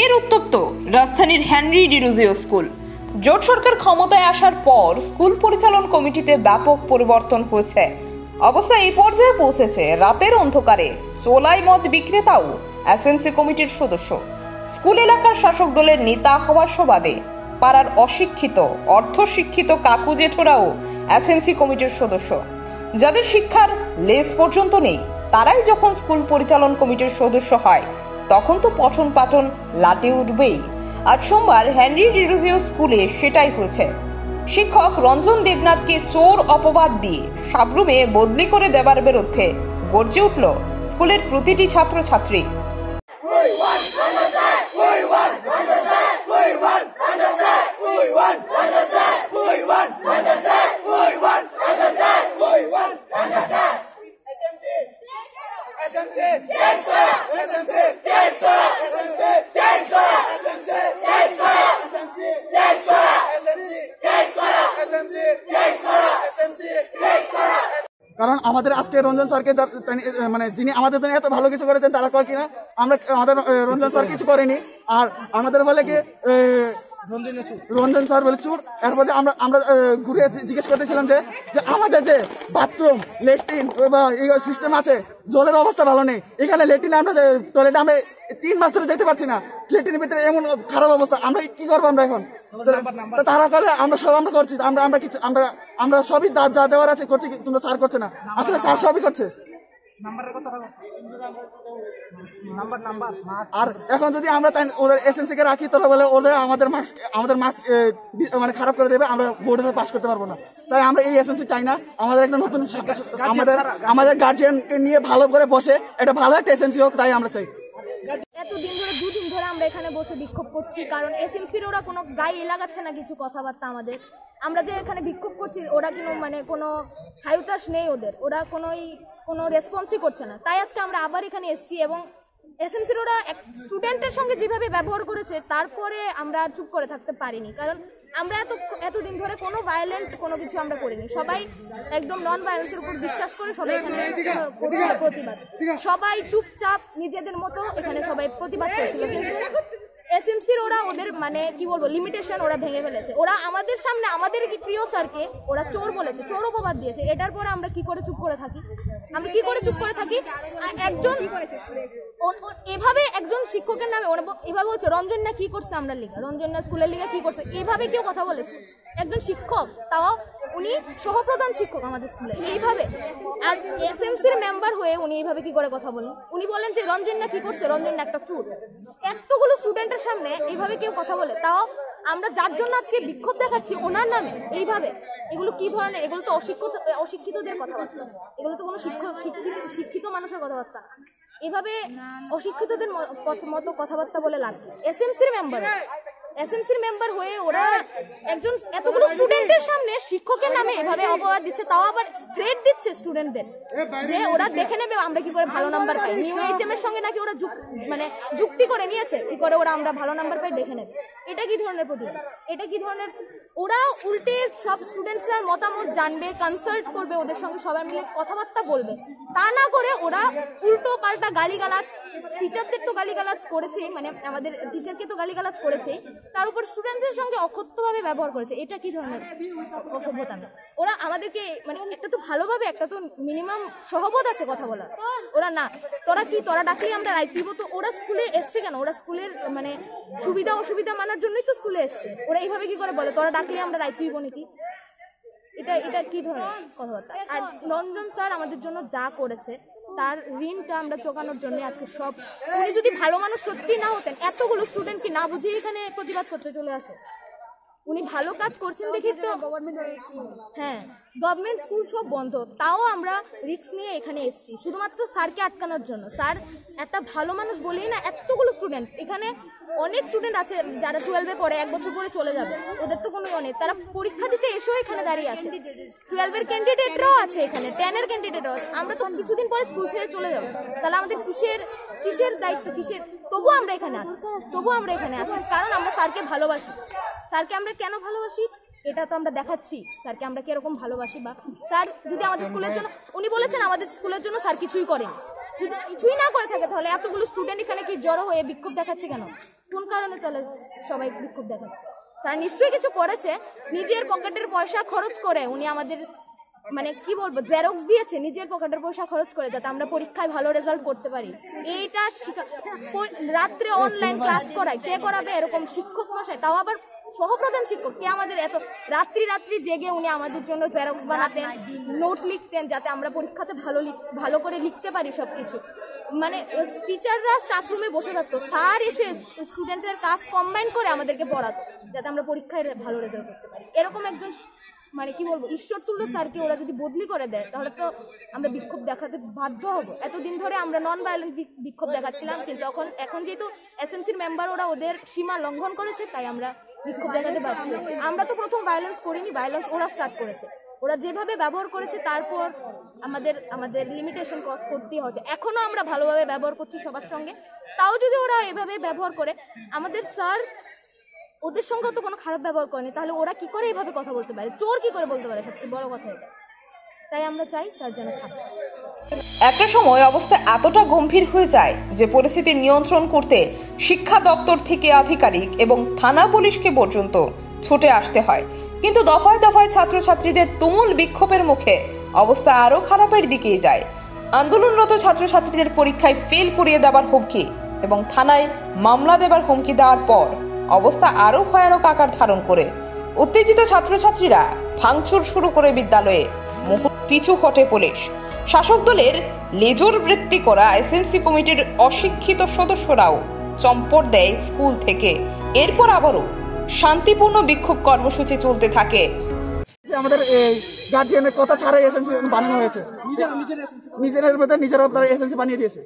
ফের উত্তপ্ত রাজধানীর হেনরি ডিরুজিও স্কুল। জোট সরকার ক্ষমতায় আসার পর স্কুল পরিচালন কমিটিতে ব্যাপক পরিবর্তন হয়েছে। অবস্থা এই পর্যায়ে পৌঁছেছে, রাতের অন্ধকারে চোলাই মদ বিক্রেতাও এসএমসি কমিটির সদস্য। স্কুল এলাকার শাসক দলের নেতা হওয়ার সুবাদে পাড়ার অশিক্ষিত অর্ধশিক্ষিত কাকু জেঠোরাও এসএমসি কমিটির সদস্য। যাদের শিক্ষার লেজ পর্যন্ত নেই, তারাই যখন স্কুল পরিচালন কমিটির সদস্য হয়, তখন তো পঠন পাঠন লাটে উঠবেই। আজ সোমবার হেনরি ডিরুজিও স্কুলে সেটাই হয়েছে। শিক্ষক রঞ্জন দেবনাথকে চোর অপবাদ দিয়ে সাবরুমে বদলি করে দেবার বিরুদ্ধে গর্জে উঠল স্কুলের প্রতিটি ছাত্রছাত্রী। কারণ আমাদের আজকে রঞ্জন স্যারকে মানে যিনি আমাদের জন্য এত ভালো কিছু করেছেন, তারা কয় কিনা আমাদের রঞ্জন স্যার কিছু করেনি, আর আমাদের বলে কি রঞ্জন স্যার বলে চুর। এরপরে আমরা ঘুরে জিজ্ঞেস করতেছিলাম যে আমাদের যে বাথরুম ল্যাট্রিন বা সিস্টেম আছে, জলের অবস্থা ভালো নেই। এখানে ল্যাট্রিনে আমরা টয়লেটে আমরা 3 মাস ধরে যেতে পারছি না, ল্যাট্রিনের ভিতরে এমন খারাপ অবস্থা, আমরা কি করবো? আমরা এখন তারা কলে আমরা করছি, আমরা সবই যা দেওয়ার আছে করছি, তোমরা স্যার করছে না। আসলে স্যার সবই করছে। আর এখন যদি আমরা ওদের এসএমসি কে রাখি, তাহলে বলে ওদের আমাদের মার্কস মানে খারাপ করে দেবে, আমরা বোর্ডে পাস করতে পারবো না। তাই আমরা এই এসএমসি চাই না। আমাদের একটা নতুন আমাদের গার্জিয়ানকে নিয়ে ভালো করে বসে একটা ভালো একটা এসএমসি হোক, তাই আমরা চাই। এতদিন ধরে 2 দিন ধরে আমরা এখানে বসে বিক্ষোভ করছি, কারণ এসএমসির ওরা কোনো গায়ে লাগাচ্ছে না কিছু কথাবার্তা আমাদের। আমরা যে এখানে বিক্ষোভ করছি, ওরা কোনো হাইতাস নেই ওদের, ওরা কোনো রেসপন্সই করছে না। তাই আজকে আমরা আবার এখানে এসেছি এবং এসএমসির ওরা স্টুডেন্টের সঙ্গে যেভাবে ব্যবহার করেছে, তারপরে আমরা চুপ করে থাকতে পারিনি। কারণ আমরা এতদিন ধরে কোনো ভায়োলেন্ট কোনো কিছু আমরা করিনি। সবাই একদম নন ভায়োলেন্সের উপর বিশ্বাস করে সবাই এখানে প্রতিবাদ, সবাই চুপচাপ নিজেদের মতো এখানে সবাই প্রতিবাদ করেছিল। কিন্তু এসএমসির ওরা ওদের কি বলবো লিমিটেশন ওরা ভেঙে ফেলেছে। ওরা আমাদের সামনে আমাদের প্রিয় স্যারকে ওরা চোর বলেছে, চোর অপবাদ দিয়েছে। এটার পরে আমরা কি করে চুপ করে থাকি? একজন এভাবে একজন শিক্ষকের নামে এভাবে হচ্ছে রঞ্জন না কি করছে আমরা লিগা, রঞ্জন না স্কুলের লিগা কি করছে, এভাবে কেউ কথা বলেছে? একজন শিক্ষক, তাও উনি সহপ্রধান শিক্ষক আমাদের স্কুলে, এইভাবে। আর এসএমসির মেম্বার হয়ে উনি এইভাবে কি করে কথা বলেন? উনি বলেন যে রঞ্জন না কি করছে, রঞ্জন না একটা চোর। এতগুলো স্টুডেন্টের সামনে এইভাবে কেউ কথা বলে, তাও আমরা যার জন্য আজকে বিক্ষোভ দেখাচ্ছি ওনার নামে এইভাবে, এগুলো কি ধরনের? এগুলো তো অশিক্ষিতদের কথাবার্তা, এগুলো তো কোনো শিক্ষিত মানুষের কথাবার্তা না। এভাবে অশিক্ষিতদের মতো কথাবার্তা বলে লাভ। এসএমসির মেম্বার হয়ে ওরা একজন এতগুলো স্টুডেন্টের সামনে শিক্ষকের নামে এভাবে অপবাদ দিচ্ছে, তাও আবার থ্রেট দিচ্ছে স্টুডেন্টদের যে ওরা দেখে নেবে আমরা কি করে ভালো নাম্বার পাই। নিউ এইচএম এর সঙ্গে নাকি ওরা যুক্তি করে নিয়েছে, কি করে ওরা আমরা ভালো নাম্বার পাই দেখে নেবে। এটা কি ধরনের প্রতিবাদ? এটা কি ধরনের? ওরা উল্টে সব স্টুডেন্টসরা মতামত জানবে, কনসাল্ট করবে, ওদের সঙ্গে সবাই মিলে কথাবার্তা বলবে। তা না করে ওরা উল্টো পাল্টা গালিগালাজ, টিচারদের তো গালিগালাজ করেছে, আমাদের টিচারকে তো গালিগালাজ করেছে, তার উপর স্টুডেন্টদের সঙ্গে অকথ্যভাবে ব্যবহার করেছে। এটা কি ধরনের অসভ্যতা? ওরা আমাদেরকে একটা তো ভালোভাবে, একটা তো মিনিমাম সহবোধ আছে কথা বলার, ওরা না। তোরা ডাকলেই আমরা রাইট দিব। তো ওরা স্কুলে এসছে কেন? ওরা স্কুলের সুবিধা অসুবিধা মানার জন্যই তো স্কুলে এসছে। ওরা এইভাবে কি করে বলে তোরা ডাকলে আমরা রাইট দিব নাকি? এটা কি ধরনের কথাবার্তা? আর রঞ্জন স্যার আমাদের জন্য যা করেছে, তার ঋণটা আমরা চোকানোর জন্য আজকে সব। উনি যদি ভালো মানুষ সত্যি না হতেন, এতগুলো স্টুডেন্ট কি না বুঝিয়ে এখানে প্রতিবাদ করতে চলে আসে? উনি ভালো কাজ করছেন দেখি তো। হ্যাঁ, গভর্নমেন্ট স্কুল সব বন্ধ, তাও আমরা রিস্ক নিয়ে এখানে এসেছি শুধুমাত্র স্যারকে আটকানোর জন্য। স্যার একটা ভালো মানুষ বলেই না, এতগুলো স্টুডেন্ট এখানে, অনেক স্টুডেন্ট আছে যারা 12-এ পড়ে, 1 বছর পরে চলে যাবে, ওদের তো কোনো অনেক, তারা পরীক্ষা দিতে এসেও এখানে দাঁড়িয়ে আছে। 12-এর ক্যান্ডিডেটরাও আছে এখানে, 10-এর ক্যান্ডিডেটরাও আছে। আমরা তো কিছুদিন পরে স্কুল ছেড়ে চলে যাবো, তাহলে আমাদের কিসের দায়িত্ব, কিসের? তবুও আমরা এখানে আছি কারণ আমরা স্যারকে ভালোবাসি। স্যারকে আমরা কেন ভালোবাসি এটা তো আমরা দেখাচ্ছি, স্যারকে আমরা কিরকম ভালোবাসি। বা স্যার যদি আমাদের স্কুলের জন্য, উনি বলেছেন আমাদের স্কুলের জন্য স্যার কিছুই করেন, যদি কিছুই না করে থাকে তাহলে এতগুলো স্টুডেন্ট এখানে কি জড়ো হয়ে বিক্ষোভ দেখাচ্ছে কেন? কোন কারণে তাহলে সবাই বিক্ষোভ দেখাচ্ছে? স্যার নিশ্চয়ই কিছু করেছে, নিজের পকেটের পয়সা খরচ করে উনি আমাদের মানে কি বলবো জেরক্স দিয়েছে নিজের পকেটের পয়সা খরচ করে যাতে আমরা পরীক্ষায় ভালো রেজাল্ট করতে পারি। এইটা রাত্রে অনলাইন ক্লাস করায় কে করাবে? এরকম শিক্ষক মশাই, তাও আবার সহপ্রধান শিক্ষক, কে আমাদের এত রাত্রি জেগে উনি আমাদের জন্য জেরক্স বানাতেন, নোট লিখতেন যাতে আমরা পরীক্ষাতে ভালো করে লিখতে পারি সবকিছু। মানে টিচাররা স্টাফরুমে বসে থাকতো, স্যার এসে স্টুডেন্টের কাজ কম্বাইন করে আমাদেরকে পড়াতো যাতে আমরা পরীক্ষায় ভালো রেজাল্ট করতে পারি। এরকম একজন মানে কি বলবো ঈশ্বর তুল্য স্যারকে ওরা যদি বদলি করে দেয় তাহলে তো আমরা বিক্ষোভ দেখাতে বাধ্য হব। এতদিন ধরে আমরা নন ভায়োলেন্ট বিক্ষোভ দেখাচ্ছিলাম, কিন্তু এখন যেহেতু এসএমসির মেম্বার ওরা ওদের সীমা লঙ্ঘন করেছে তাই আমরা বিক্ষোভ দেখাতে বাধ্য হচ্ছি। আমরা তো প্রথম ভায়োলেন্স করিনি, ভায়োলেন্স ওরা স্টার্ট করেছে। ওরা যেভাবে ব্যবহার করেছে তারপর আমাদের লিমিটেশন ক্রস করতেই হচ্ছে। এখনো আমরা ভালোভাবে ব্যবহার করছি সবার সঙ্গে, তাও যদি ওরা এভাবে ব্যবহার করে, আমাদের স্যার ওদের সঙ্গে তো কোনো খারাপ ব্যবহার করেনি, তাহলে ওরা কি করে এইভাবে কথা বলতে পারে? চোর কি করে বলতে পারে? সবচেয়ে বড় কথা এটা। তাই আমরা চাই স্যার যেন থাকে। একটা সময় অবস্থা এতটা গম্ভীর হয়ে যায় যে পরিস্থিতি নিয়ন্ত্রণ করতে শিক্ষা দপ্তর থেকে আধিকারিক এবং থানা পুলিশকে পর্যন্ত ছুটে আসতে হয়, কিন্তু দফায় দফায় ছাত্রছাত্রীদের তুমুল বিক্ষোভের মুখে অবস্থা আরো খারাপের দিকেই যায়। আন্দোলনরত ছাত্রছাত্রীদের পরীক্ষায় ফেল করিয়ে দেওয়ার হুমকি এবং থানায় মামলা দেবার হুমকি দেওয়ার পর অবস্থা আরো ভয়ানক আকার ধারণ করে উত্তেজিত ছাত্রছাত্রীরা ভাঙচুর শুরু করে বিদ্যালয়ে। পিছু হটে পুলিশ। শাসক দলের লেজর বৃত্তি করা এসএমসি কমিটির অশিক্ষিত সদস্যরাও চম্পট দেয় স্কুল থেকে। এরপর আবারও শান্তিপূর্ণ বিক্ষোভ কর্মসূচি চলতে থাকে। আমাদের গার্জিয়ানের কথা ছাড়াই এসএমসি বানানো হয়েছে, নিজের মধ্যে নিজেরা এসএমসি বানিয়ে দিয়েছে।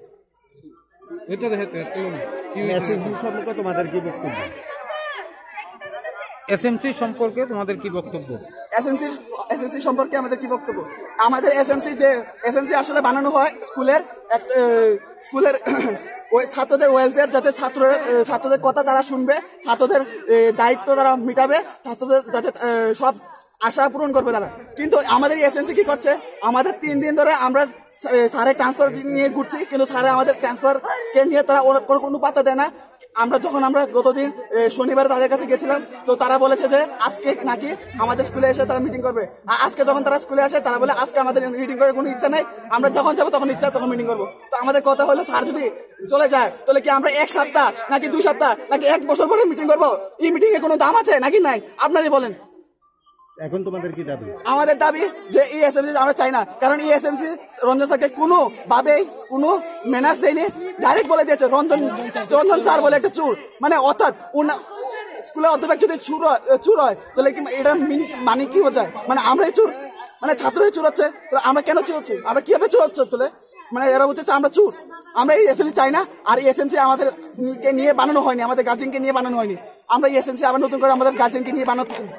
এসএমসি সম্পর্কে তোমাদের কি বক্তব্য? এসএমসি সম্পর্কে আমাদের কি বক্তব্য? আমাদের এসএমসি আসলে বানানো হয় স্কুলের ওই ছাত্রদের ওয়েলফেয়ার, যাতে ছাত্রদের কথা তারা শুনবে, ছাত্রদের দায়িত্ব তারা মিটাবে, ছাত্রদের যাতে সব আশা পূরণ করবে তারা। কিন্তু আমাদের এসএমসি কি করছে? আমাদের 3 দিন ধরে আমরা স্যারের ট্রান্সফার নিয়ে ঘুরছি, কিন্তু স্যারে আমাদের ট্রান্সফার কে নিয়ে তারা কোনো পাত্তা দেয় না। আমরা গতদিন শনিবার তাদের কাছে গেছিলাম, তো তারা বলেছে যে আজকে নাকি আমাদের স্কুলে এসে তারা মিটিং করবে। আর আজকে যখন তারা স্কুলে আসে তারা বলে আজকে আমাদের মিটিং করার কোনো ইচ্ছা নাই, আমরা যখন যাবো তখন ইচ্ছা তখন মিটিং করবো। তো আমাদের কথা হলো স্যার যদি চলে যায় তাহলে কি আমরা 1 সপ্তাহ নাকি 2 সপ্তাহ নাকি 1 বছর পরে মিটিং করবো? এই মিটিং এ কোনো দাম আছে নাকি নাই? আপনারই বলেন। এখন তোমাদের কি দাবি? আমাদের দাবি যে এই এসএমসি আমরা চাই না, কারণ এই এসএমসি রঞ্জন স্যারকে কোনো ভাবেই কোনো মেনাস দেয়নি। ডাইরেক্ট বলে দিয়েছে রঞ্জন স্যার বলে একটা চোর, মানে অর্থাৎ স্কুলের অধ্যাপক যদি চোর হয় তাহলে কি এটা মানে কি বোঝায়? মানে আমরাই চোর, মানে ছাত্রই চোর হচ্ছে, আমরা কেন চোর হচ্ছি? আমরা কিভাবে চোর হচ্ছে? তাহলে মানে এরা বলছে আমরা চোর। আমরা এই এসএমসি চাই না, আর এই এসএমসি আমাদের নিয়ে বানানো হয়নি, আমাদের গার্জেনকে নিয়ে বানানো হয়নি। আমরা এই এসএমসি আবার নতুন করে আমাদের গার্জেনকে নিয়ে বানাতে চাই।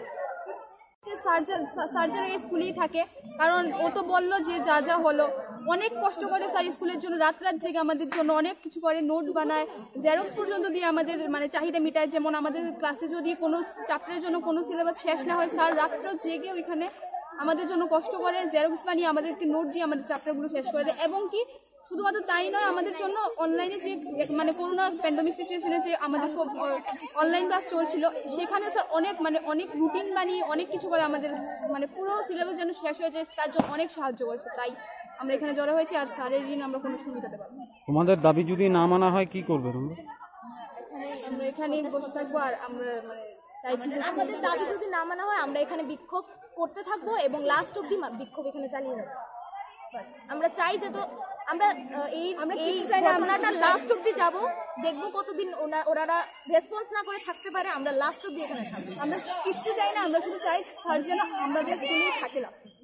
সার্জন এই স্কুলেই থাকে, কারণ ও তো বললো যে যা যা হলো অনেক কষ্ট করে স্যার স্কুলের জন্য রাত জেগে আমাদের জন্য অনেক কিছু করে, নোট বানায়, জেরক্স পর্যন্ত দিয়ে আমাদের মানে চাহিদা মিটায়। যেমন আমাদের ক্লাসে যদি কোনো চ্যাপ্টারের জন্য কোনো সিলেবাস শেষ না হয়, স্যার রাত্র জেগে ওইখানে আমাদের জন্য কষ্ট করে জেরক্স বানিয়ে আমাদেরকে নোট দিয়ে আমাদের চ্যাপ্টারগুলো শেষ করে দেয়। এবং কি শুধুমাত্র তাই নয়, আমাদের জন্য অনলাইনে যে মানে করোনা প্যান্ডেমিক সিচুয়েশনে যে আমাদের অনলাইন ক্লাস চলছিল, সেখানে স্যার অনেক রুটিন বানিয়ে অনেক কিছু করে আমাদের মানে পুরো সিলেবাস যেন শেষ হয়ে যায়, তার জন্য অনেক সাহায্য করেছে। তাই আমরা এখানে জড়ো হয়েছি, আর স্যারের ঋণ আমরা কোনো সুবিধাতে পারবো না। তোমাদের দাবি যদি না মানা হয় কি করবে তোমরা? আমরা এখানে বসে থাকবো, আর আমরা মানে চাইছি আমাদের দাবি যদি না মানা হয় আমরা এখানে বিক্ষোভ করতে থাকবো এবং লাস্ট অব্দি বিক্ষোভ এখানে চালিয়ে যাবো। আমরা চাই যে তো আমরা আমরা লাস্ট অব্দি যাবো, দেখবো কতদিন ওনারা রেসপন্স না করে থাকতে পারে। আমরা লাস্ট অব্দি এখানে থাকবো, আমরা কিচ্ছু চাই না, আমরা শুধু চাই স্যার যেন আমাদের স্কুলেই থাকে।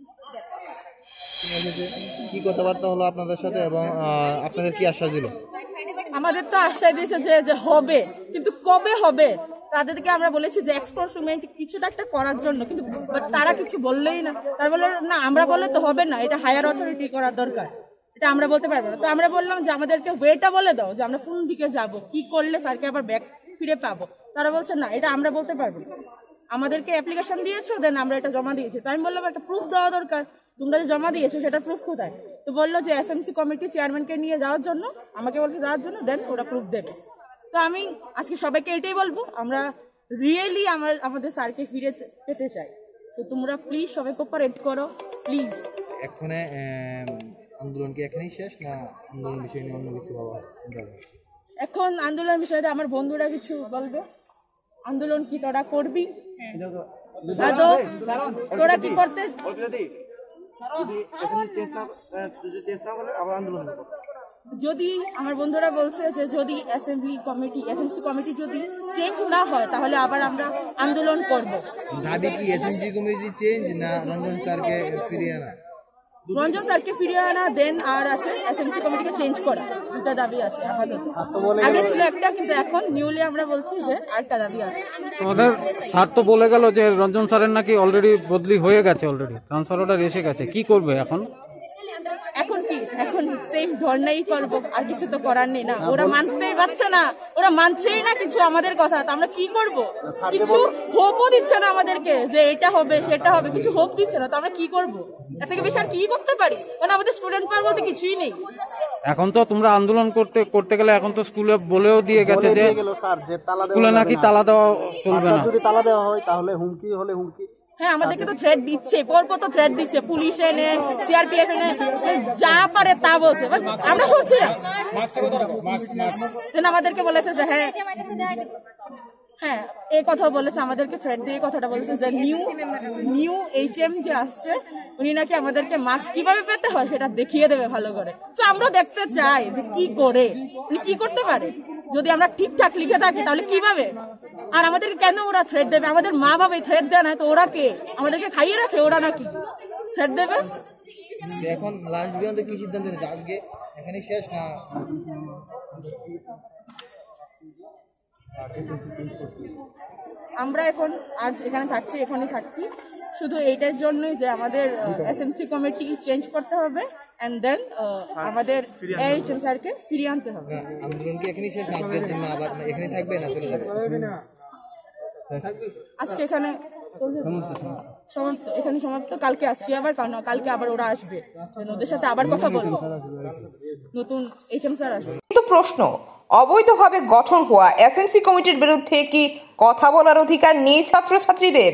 কি কথাবার্তা হলো আপনাদের সাথে এবং আপনাদের কি আশ্বাস দিল? আমাদের তো আশ্বাস দিয়েছে যে হবে, কিন্তু কবে হবে? তাদেরকে আমরা বলেছি যে এক্সপেরিমেন্ট কিছুটা একটা করার জন্য, কিন্তু তারা কিছু বললেই না। তারা বললো না, আমরা বললে তো হবে না, এটা হায়ার অথরিটি করার দরকার, এটা আমরা বলতে পারবো না। তো আমরা বললাম যে আমাদেরকে ওয়েটা বলে দাও, যে আমরা কোন দিকে যাব, কি করলে স্যারকে আবার ব্যাক ফিরে পাবো। তারা বলছে না, এটা আমরা বলতে পারবো না। আমাদেরকে অ্যাপ্লিকেশন দিয়েছো, দেন আমরা এটা জমা দিয়েছি। তো আমি বললাম একটা প্রুফ দেওয়া দরকার, তোমরা যে জমা দিয়েছো সেটা প্রুফ কোথায়? তো বললো যে এসএমসি কমিটি চেয়ারম্যানকে নিয়ে যাওয়ার জন্য, আমাকে বলছে যাওয়ার জন্য, দেন ওরা প্রুফ দেবে। তো আমি আজকে সবাইকে এটাই বলবো, আমরা রিয়েলি আমাদের স্যারকে ফিরে পেতে চাই। তো তোমরা প্লিজ সবাই কোঅপারেট করো প্লিজ। এখানে আন্দোলন কি এখানেই শেষ, না আন্দোলন বিষয় নিয়ে অন্য কিছু হওয়া যাবে? এখন আন্দোলন বিষয়ে আমার বন্ধুরা কিছু বলবে। আন্দোলন কি তোরা করবি? আদৌ তোরা কি করতে? যদি আমার বন্ধুরা বলছে যে যদি এসএমসি কমিটি যদি চেঞ্জ না হয় তাহলে আবার আমরা আন্দোলন করব। দাবি কি এসএমসি কমিটি চেঞ্জ, না রঞ্জন স্যারকে ফিরিয়ে আনা? রঞ্জন স্যারকে ফিরিয়ে আনা, দেন আর আছে এসএমসি কমিটিকে চেঞ্জ করা। দুটা দাবি আছে আপাতত। আগে ছিল একটা, কিন্তু এখন নিউলি আমরা বলছি যে আরেকটা দাবি আছে। তোমাদের স্যার তো বলে গেল যে রঞ্জন স্যারের নাকি অলরেডি বদলি হয়ে গেছে, অলরেডি ট্রান্সফার অর্ডার এসে গেছে, কি করবে এখন? এখন কি, এখন সেম ধর্নাই করবো, আর কিছু তো করার নেই না। ওরা মানতেই পারছে না, ওরা মানছেই না কিছু আমাদের কথা, তো আমরা কি করব? কিছু হোপও দিচ্ছে না আমাদেরকে যে এটা হবে সেটা হবে, কিছু হোপ দিচ্ছে না, তো আমরা কি করব? এর থেকে বেশি আর কি করতে পারি? কারণ আমাদের স্টুডেন্ট পাওয়ার বলতে কিছুই নেই। এখন তো তোমরা আন্দোলন করতে গেলে এখন তো স্কুলে বলেও দিয়ে গেছে যে স্কুলে নাকি তালা দেওয়া চলবে না। যদি তালা দেওয়া হয় তাহলে হুমকি হলে হুমকি। হ্যাঁ, আমাদেরকে তো থ্রেট দিচ্ছে, পরপর তো থ্রেট দিচ্ছে, পুলিশ এনে সিআরপিএফ এনে যা পারে তা বলছে, আমরা করছি না। আমাদেরকে বলেছে যে হ্যাঁ এই কথা বলেছে, আমাদেরকে থ্রেট দিয়ে কথাটা বলেছে যে নিউ এইচএম যে আসছে উনি নাকি আমাদেরকে মার্কস কিভাবে পেতে হয় সেটা দেখিয়ে দেবে ভালো করে। তো আমরা দেখতে চাই যে কি করে উনি কি করতে পারে। যদি আমরা ঠিকঠাক লিখে থাকি তাহলে কিভাবে? আর আমাদেরকে কেন ওরা থ্রেট দেবে? আমাদের মা বাবা থ্রেট দেয় না, তো ওরা কে? আমাদেরকে খাইয়ে রাখে, ওরা নাকি থ্রেট দেবে? এখন লাস্ট পর্যন্ত কি সিদ্ধান্ত নিয়েছে? আজকে এখানেই শেষ, না আমরা এখন আজ এখানে থাকছি, এখানেই থাকছি শুধু এইটার জন্যই যে আমাদের এসএমসি কমিটি চেঞ্জ করতে হবে, এন্ড দেন আমাদের এইচএম স্যারকে ফিরিয়ে আনতে হবে। আন্দোলন কি এখানেই শেষ, না আজকের জন্য আবার এখানেই থাকবে, না চলে যাবে? আজকে এখানে সমাপ্ত, এখানে সমাপ্ত। কালকে আসছি আবার, কারণ কালকে আবার ওরা আসবে, ওদের সাথে আবার কথা বলবো, নতুন এইচএম স্যার আসবে। কিন্তু প্রশ্ন, অবৈধভাবে গঠন হওয়া এসএমসি কমিটির বিরুদ্ধে কি কথা বলার অধিকার নেই ছাত্রছাত্রীদের?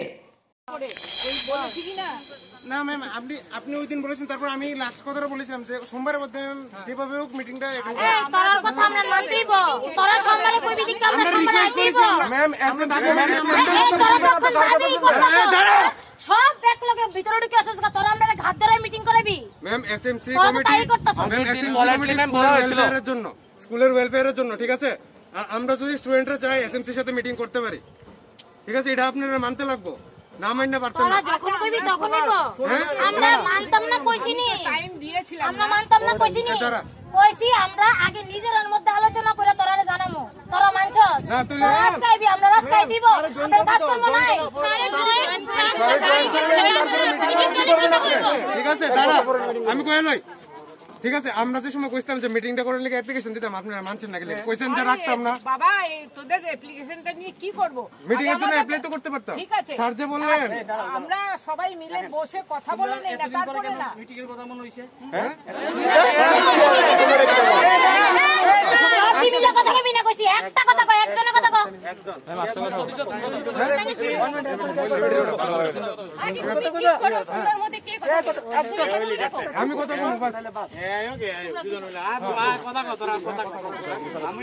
না ম্যাম, আপনি ওই দিন বলেছেন, তারপর আমি লাস্ট কথাটা বলেছিলাম যে সোমবারের মধ্যে ম্যাম যেভাবে হোক মিটিংটা তোরার কথা আমরা না দিব, তোরা সোমবারে কইবি দিক আমরা সোমবারে দিব ম্যাম। সব এক লগে ভিতরে ঢুকে আসছ, তোরা আমরা ঘাট ধরে মিটিং করাবি ম্যাম। এসএমসি কমিটি স্কুলের ওয়েলফেয়ারের জন্য, ঠিক আছে? আমরা যদি স্টুডেন্টরা চাই এসএমসির সাথে মিটিং করতে পারি, ঠিক আছে? এটা আপনারা মানতে লাগবো, না মানতে পারতাম না। যখন কইবি তখন হইব। আমরা মানতাম না কইছিনি, আমরা মানতাম না কইছিনি, কইছি আমরা আগে নিজের মধ্যে আলোচনা করে তোরারে জানামু। তোরা মানছস? রাস্তায় আমরা রাস্তায় দিব, আমরা কাজ করব না। ঠিক আছে দাদা, আমি কই নাই, ঠিক আছে? আমরা যে সময় কইতাম যে মিটিংটা করার লাগি অ্যাপ্লিকেশন দিতাম, আপনারা মানছেন না, কইছেন যে রাখতাম না। বাবা এই তোদের অ্যাপ্লিকেশনটা নিয়ে কি করব? মিটিং এর জন্য অ্যাপ্লাই তো করতে পারতাম। ঠিক আছে, স্যার যে বললেন আমরা সবাই মিলে বসে কথা বলে নেই না, তারপরে না মিটিং এর কথা মনে হইছে। হ্যাঁ বিবিলা কথা কইবি না, কইছি একটা কথা কই, একজনের কথা কও, একদম মাস্টার কথা বল। আজ তুমি কি করো? তোমার মধ্যে কে কথা বলে? আমি কথা বলবো বাস। দুজন হলো কথা কথা আমি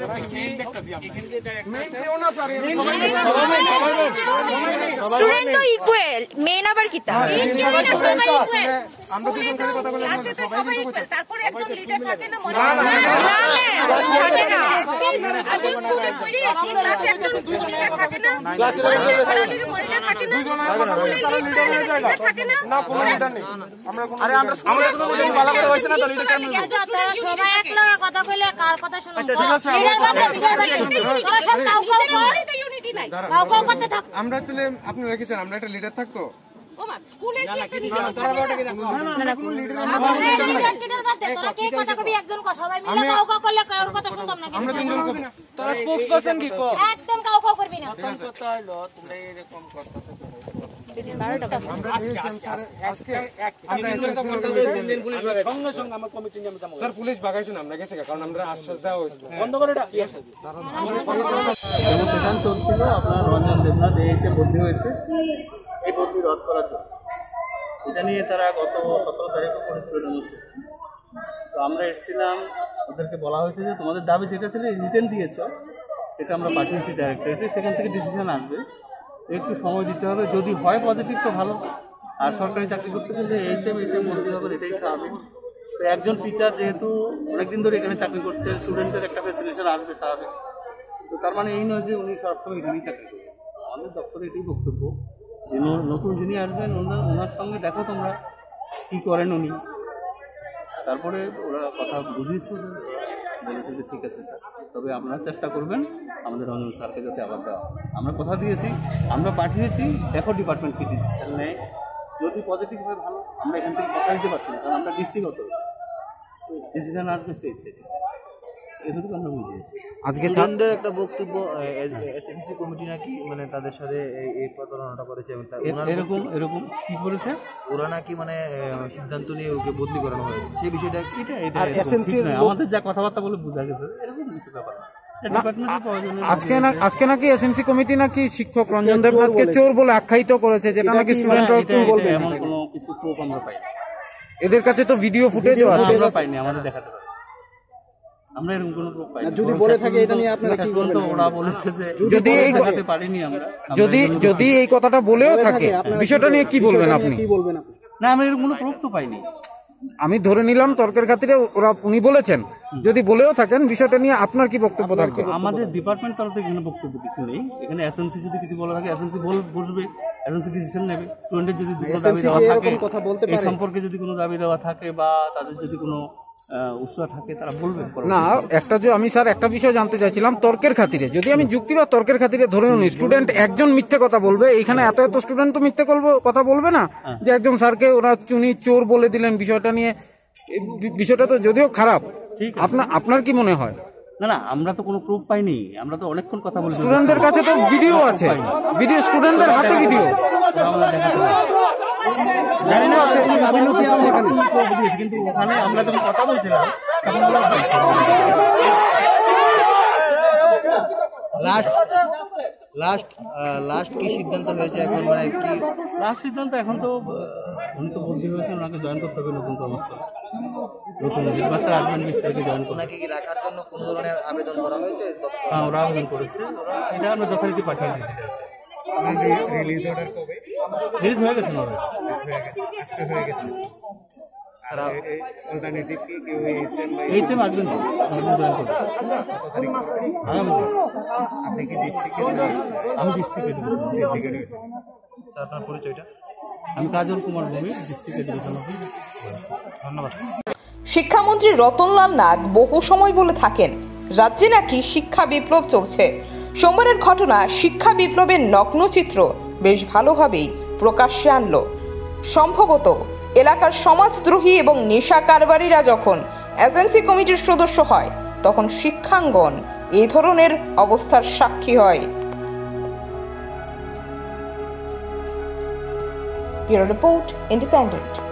স্টুডেন্ট তো ইকুয়াল, মেন আবার কিতা সবাই ইকুয়াল, আমরা দুজন খালি কথা বলে সবাই ইকুয়াল। তারপরে একজন লিডার থাকে না, মনে হয় থাকে না। আমি স্কুলে পড়ি, এই ক্লাসে একজন লিডার থাকে না, ক্লাসে মনিটর থাকে না, স্কুলে লিডার থাকে না, না কোনো লিডার নেই। আমরা কোনো আমাদের কোনো মিটিং ভালো করে হইছে না, তো লিডার কেন? সবাই এক লগে কথা কইলে কার কথা শুনবো? আচ্ছা ঠিক আছে, আমরা তাহলে আপনি রেখেছেন, আমরা একটা লিডার থাকতো, ও মা স্কুলে কি একটা দিতে না না কোনো লিডার একজন সবাই মিলে কাউ কাউ করলে কারোর কথা শুনতাম না আমরা তিনজন কবি না তারা স্পোকসপারসন কি কর একদম কাউ কাউ করবি না কথা হলো তোমরা এরকম করতে স্যার পুলিশ বাগাইছো না আমরা গেছে কারণ আমরা আশ্বাস দেওয়া হয়েছে বন্ধ করে এটা ডেমোস্ট্রেশন চলছিল আপনার রঞ্জন দেবনাথ এসে ভর্তি হয়েছে এই ভর্তি রদ করার জন্য এটা নিয়ে তারা গত 17 তারিখে করেছিল ডেমোস্ট্রেশন। তো আমরা এসেছিলাম, ওদেরকে বলা হয়েছে যে তোমাদের দাবি যেটা ছিল রিটেন দিয়েছ সেটা আমরা পাঠিয়েছি ডাইরেক্টরেটে, সেখান থেকে ডিসিশন আসবে, একটু সময় দিতে হবে, যদি হয় পজিটিভ তো ভালো, আর সরকারি চাকরি করতে গেলে এইচএম ভর্তি হবে, এটাই স্বাভাবিক। তো একজন টিচার যেহেতু অনেকদিন ধরে এখানে চাকরি করছে, স্টুডেন্টের একটা ফ্যাসিলিটেশন আসবে স্বাভাবিক। তো তার মানে এই নয় যে উনি সবসময় এখানেই চাকরি করবেন। আমাদের দপ্তরে এটাই বক্তব্য যে নতুন যিনি আসবেন ওনার সঙ্গে দেখো তোমরা কী করেন উনি। তারপরে ওরা কথা বুঝিয়েছে, বলেছে যে ঠিক আছে স্যার, তবে আপনারা চেষ্টা করবেন আমাদের রঞ্জন স্যারকে যাতে আবার দেওয়া। আমরা কথা দিয়েছি, আমরা পাঠিয়েছি, দেখো ডিপার্টমেন্ট কি ডিসিশন নেয়, যদি পজিটিভ হয় ভালো, আমরা এখান থেকে কথা দিতে পারছি না কারণ আমরা ডিস্ট্রিক্ট ডিসিশন আসবে স্টেট থেকে, এটুকু আমরা বুঝিয়েছি। আজকে একটা বক্তব্য এসএমসি কমিটি নাকি মানে তাদের সাথে এই প্রতারণাটা করেছে, এরকম কি করেছে ওরা নাকি মানে সিদ্ধান্ত নিয়ে ওকে বদলি করানো হয়েছে, সেই বিষয়টা আমাদের যা কথাবার্তা বলে বোঝা গেছে এরকম কিছু ব্যাপার না। আজকে নাকি এসএমসি কমিটি নাকি শিক্ষক রঞ্জন দেবনাথকে চোর বলে আখ্যায়িত করেছে, যেটা নাকি স্টুডেন্টরা বলবে। এমন কোনো কিছু প্রুফ আমরা পাই না, এদের কাছে তো ভিডিও ফুটেজও আছে, আমরা পাইনি, আমাদের দেখাতে পারি, আমরা এরকম কোনো প্রুফ পাই না। যদি বলে থাকে এটা নিয়ে আপনারা কি বলবেন? ওরা বলেছে যে যদি দেখাতে পারিনি আমরা, যদি এই কথাটা বলেও থাকে বিষয়টা নিয়ে কি বলবেন আপনি? না, আমরা এরকম কোনো প্রুফ তো পাইনি। আমি ধরে নিলাম তর্কের খাতিরে উনি বলেছেন, যদি বলেও থাকেন বিষয়টা নিয়ে আপনার কি বক্তব্য থাকবে? আমাদের ডিপার্টমেন্ট তরফ থেকে এখানে বক্তব্য কিছু নেই। এখানে এসএমসি যদি কিছু বলা থাকে এসএমসি বসবে, এসএমসি ডিসিশন নেবে। স্টুডেন্টের যদি কোনো দাবি দেওয়া থাকে, এই সম্পর্কে যদি কোনো দাবি দেওয়া থাকে বা তাদের যদি কোনো উৎসাহ থাকে তারা বলবেন না। আমি স্যার একটা বিষয় জানতে চাইছিলাম, তর্কের খাতিরে যদি আমি যুক্তি বা তর্কের খাতিরে ধরে নিই স্টুডেন্ট একজন মিথ্যে কথা বলবে, এখানে এত স্টুডেন্ট তো মিথ্যে কথা বলবে না যে একজন স্যারকে ওরা চুনি চোর বলে দিলেন। বিষয়টা তো যদিও খারাপ, আপনার কি মনে হয়? না, আমরা তো কোনো প্রুফ পাইনি, আমরা তো অনেকক্ষণ কথা বলছি, স্টুডেন্টদের কাছে তো ভিডিও আছে, ভিডিও স্টুডেন্টদের হাতে ভিডিও। কিন্তু ওখানে আমরা যখন কথা বলছিলাম লাস্ট কি সিদ্ধান্ত হয়েছে এখন, মানে কি লাস্ট সিদ্ধান্ত? এখন তো উনি তো ভর্তি হয়েছে, ওনাকে জয়েন করতে হবে নতুন কর্মস্থল, নতুন নির্বাচন আসবেন 20 তারিখে জয়েন করতে। ওনাকে কি রাখার জন্য কোন ধরনের আবেদন করা হয়েছে? হ্যাঁ, ওরা আবেদন করেছে, এটা আমরা যথারীতি পাঠিয়ে দিয়েছি। রিলিজ হয়ে গেছে, এইচএম আসবেন তো, জয়েন করবেন। আমি ডিস্ট্রিক্ট আপনার পরিচয়টা? আমি কাজল কুমার ভূমি, ডিস্ট্রিক্ট এডুকেশন অফিস। ধন্যবাদ। শিক্ষামন্ত্রী রতনলাল নাথ বহু সময় বলে থাকেন রাজ্যে নাকি শিক্ষা বিপ্লব চলছে। সোমবারের ঘটনা শিক্ষা বিপ্লবের নগ্ন চিত্র বেশ ভালোভাবেই প্রকাশ্যে আনলো। সম্ভবত এলাকার সমাজদ্রোহী এবং নেশা কারবারিরা যখন এজেন্সি কমিটির সদস্য হয় তখন শিক্ষাঙ্গন এই ধরনের অবস্থার সাক্ষী হয়। Bureau report, independent.